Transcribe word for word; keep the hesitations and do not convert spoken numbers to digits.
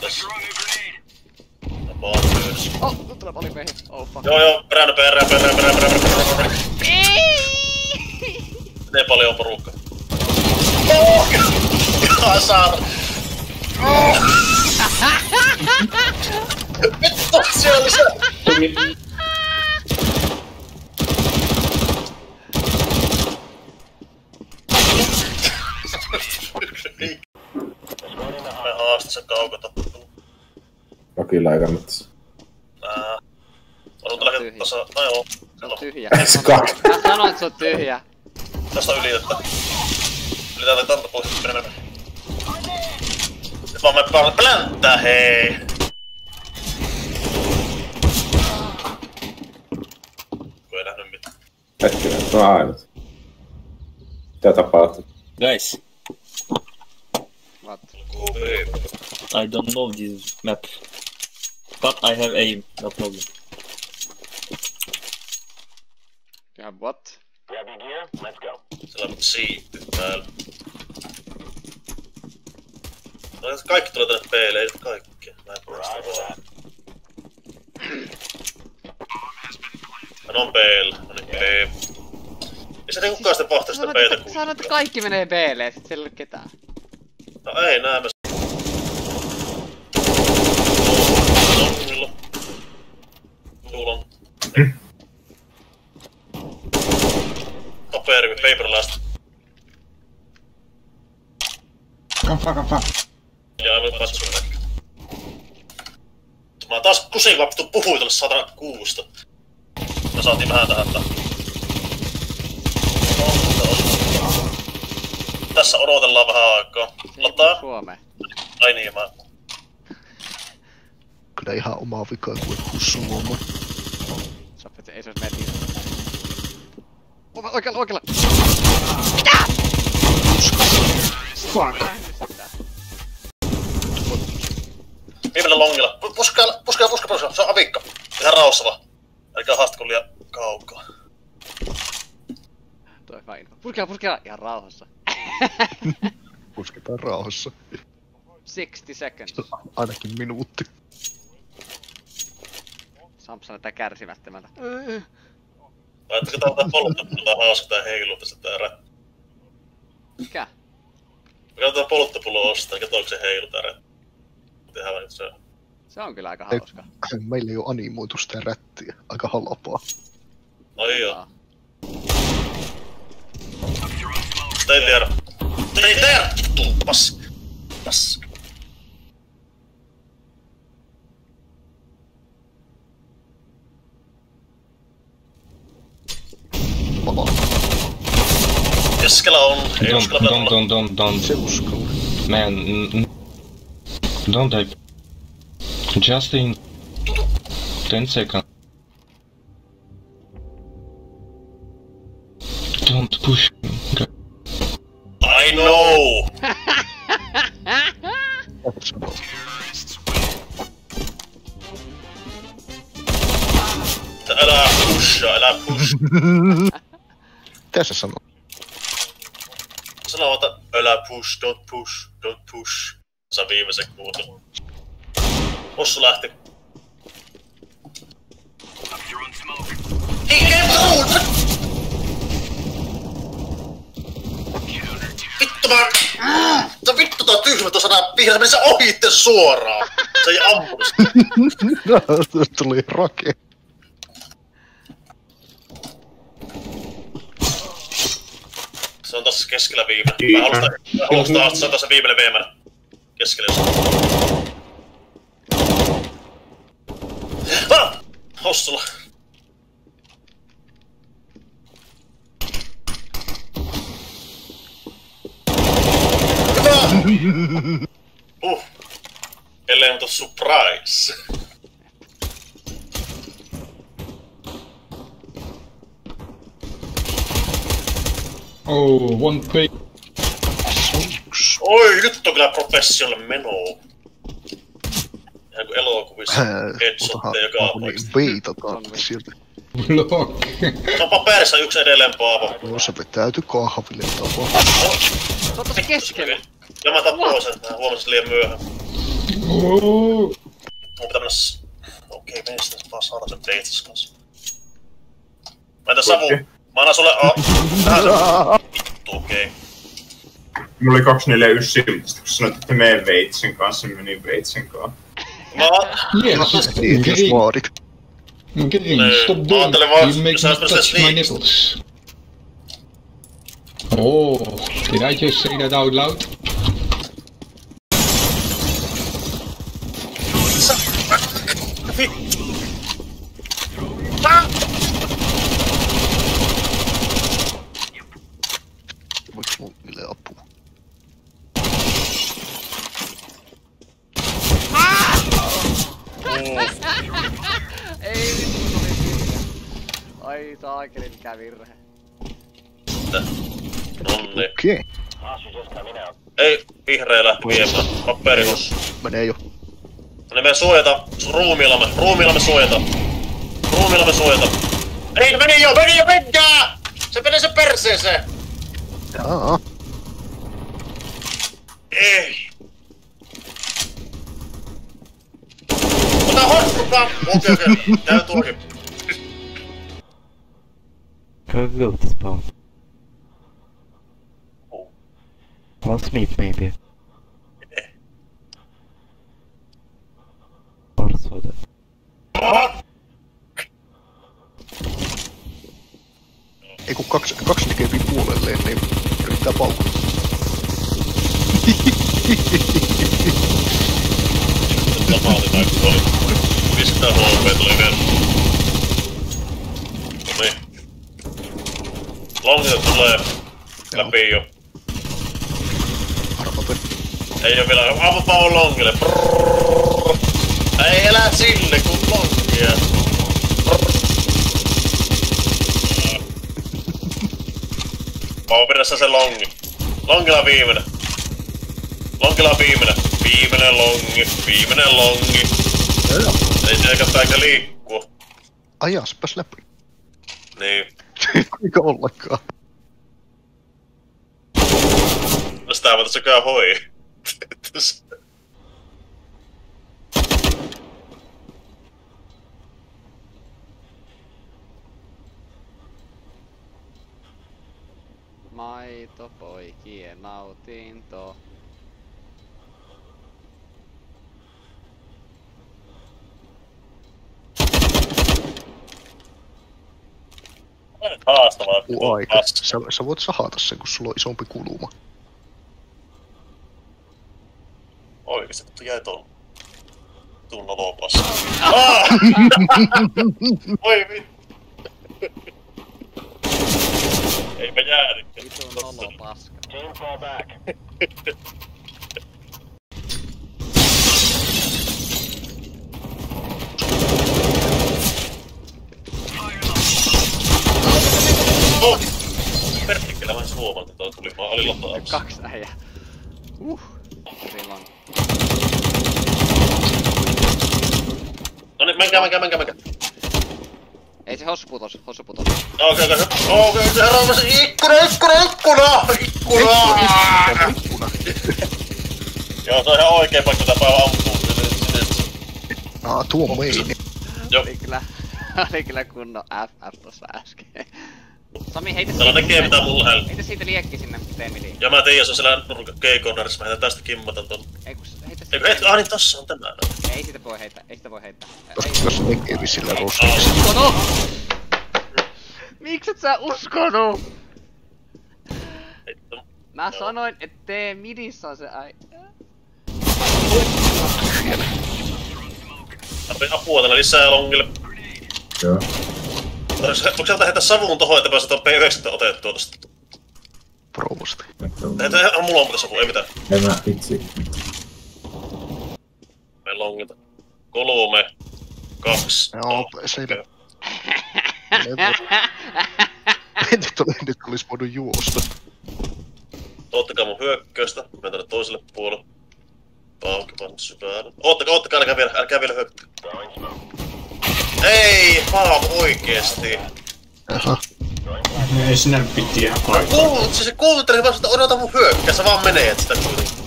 tässä. Tapaa myös. Oh, nyt tulee paljon meihin. Oh fuck. Joo joo, perään, perään, perään, perään, perään, perään, perään. Ei! Miten paljon on porukka? Oh! Kasar! Oh! Vittu, siellä oli se! Me haastat sen kaukotappuun. Rokilla ei kannattais. Nää. On tällä hetkellä tasa... No joo. Se on tyhjä. Se kak. Mä sanoin, että se on tyhjä. Tästä on ylitettä. Ylitään tää tanta pois. Mene mene. Nyt vaan me päälle plänttää, hei! Kun ei nähnyt mitään. Hetkinen, se on ainut. Mitä tapahtuu? Guys, What? I don't know this map, but I have aim, no problem. You have what? Grab your gear, let's go. Sillä on siipi täällä. Kaikki tulee tänne B:lle, ei nyt kaikkia. Mä en poista vaan. Hän on B:llä, no niin B. Ei se niinku kukaan sitten pahtaa sitä B:tä kuitenkaan. Sanoit, että kaikki menee B:lle ja sit siellä ei ole ketään. No ei nää mä... Longilla. Tuulon. Paperi, paperlast. Kaffa, kaffa. Ja aivan patsun näkö. Mä taas kusin vaan pitu puhui tälle sata kuusta. Me saatiin vähän tähän tää. Tässä odotellaan vähän aikaa. Lataa. Suomeen. Ai niin, mä... Kyllä ihan omaa vikaa kuin Suomi. Sopit, ei se ois meidän tiedä. Oikealla, oikealla! Fuck. Viimeinen longilla. Puskaa, puskaa, puskaa, puskaa. Se on avikka. Ihan rauhassa vaan. Älkää haastako liian kaukaa. Toi hyvä info. Puskella, puskella! Ihan rauhassa. Pusketaan rauhassa. sixty seconds. Ainakin minuutti. Sampsa näyttää kärsimättömältä. Laittakaa tää ottaa polttopullo tää hauska tää heilu tästä tää rä... Mikä? Me katsotaan polttopullo ostaa, kato onko se heilu tää rä... Tehdään vaan se. Se on kyllä aika hauska. Meillä ei oo animoitu sitä rättiä. Aika halpaa. Ai joo. Stay there! Stay there! Tulpas! Pass! Keskellä on, ei uskalla Don't, pelata. don't, don't, don't, Se uskalla. man, n- n- don't dive. Just in ten seconds. Don't push. I know! Älä pusha, älä push. Mitä se sanoo? Sano että älä push, don't push, don't push. Sä viimeisen kuulun. Ossu lähti. Ei, ei, puhu! Vittu mä... Sä vittu tää tyhmä tuossa nää vihreä, meni se ohitte suoraan. Se ei ampunut sitä. Tuli rake. Se on tossa keskellä viimeinen. Mä haluan sitä, haluan sitä haastaa, se on tossa viimeinen viimeinen. Keskellä. Ah! Hossulla. Hyvä! Uh. Ellei muuta surprise. Oh, one pay. Oi, nyt on kyllä professional menoa. Ihan kuin elokuvissa. Headshotteja joka apuiksi. Veitataan sieltä. Block. Se on paperissa yksi edelleen Paavo. No se vetäytyi kahville tapaa. Se on tosi keskellä. Ja mä tappoin sen, mä huomasin liian myöhään. Mun pitää mennä... s- Okei, okay, meni sitten vaan saada sen veitsis kanssa. Mä entä Savu? Mä annan sulle A. Tähän se... Vittu, okei. Okay. Mulla oli kaksisataaneljäkymmentäyksi, mutta kun sanoit, että mene veitsen kanssa, niin menin veitsen kanssa. Mä... Yes, Niin, jos Green, vaadit. Green, Nee, stop mä doing ajattelin that. vaan, You make jos me sä olisit touch my sneak. nipples. Oh, did I just say that out loud? Vittu. Ah! Voiks longille apua? Ei vittu, se oli virhe. Ai saakeli, mikä virhe. Mitä? Nonni. Okei. Ei, vihreä lähti viemään. Paperihus. Menee jo. No niin me suojata. Ruumiillamme. Ruumiillamme suojata. Ruumiillamme suojata. Ei, meni jo, meni jo, menkää! Se menee se perseeseen. Jaa. Ei. Ota hotspottaa! Okei, okei. Käy tuokin. Go go to spawn. Let's meet maybe. Or soda. Ei kun kaksi, kaksi tekee puolelleen, niin yrittää paukuttaa. Sama oli tai kun oli. Pistää H P tuli vielä. Noniin. Longilta tulee läpi jo. Arvaten. Ei oo vielä. Ampapa on longille. Brrrr. Ei elä sille kun longia. Mä oon pidässä se longi. Longilla viimeinen. Longilla viimeinen. Viimeinen longi. Viimeinen longi. Joo. Ei sielläkään pääkä liikkua. Ajaspas läpi. Niin. Kuinka ollakaan. No sitä mä tässä käy hoi. Maito poikien nautinto. Haastavaa. Joku aika. Sä, sä voit sahata sen, kun sulla on isompi kuluma. Oikeesti, kun jäi ton... Tuun nolopassa. Ah! Oi vittu. Eipä jäädykään. Vitun nolo paska. Oh! Perkkelä vain suomalta toi tuli, mä olin lataamassa. Kaks äijää. Uh. Silloin. Noniin, menkää, menkää, menkää, menkää. Ei se hossu putos, hossu putos. Okei, okei, okei, se herra se ikkuna, ikkuna, ikkuna! Ikkuna! Ikkuna. Joo, se on ihan oikein paikka tätä päivä ampuu. Aa, tuo on meini. Joo. Oli kyllä, oli kyllä kunnon F F tossa äsken. Sami, heitä Täällä tekee mitä mulla hällä. Heitä siitä liekki sinne T-miliin. Ja mä tiedän, se on siellä nurkan G-cornerissa, mä heitän tästä kimmatan ton. Ei kun heitä Eikö et, ah niin tossa on tänään. Ei siitä voi heittää, ei sitä voi heittää. Koska jos tekee visillä roskiksi. Uskonut! Mikset sä uskonut? Mä sanoin, et T-midissä on se äi... Tarvii apua tänne lisää longille. Joo. Voinko sieltä heittää savun tohon, että pääset tuon P yhdeksänkymmentä otettua tosta? Provosti. Heitä ihan mulla on muuten savu, ei mitään. En mä itse. Me longilta. Kolme. Kaks. Joo, se ei ole. Nyt, oli, nyt olis voinut juosta. Ottakaa mun hyökkäystä. Mennään tänne toiselle puolelle. Pauki panna syvään. Oottakaa, oottakaa, älkää vielä, älkää vielä hyökkää. Ei, Paavo oikeesti. Aha. Ei sinä piti ihan Kuulut, siis se kuuntelee vaan, että odota mun hyökkää, sä vaan meneet sitä kuitenkin.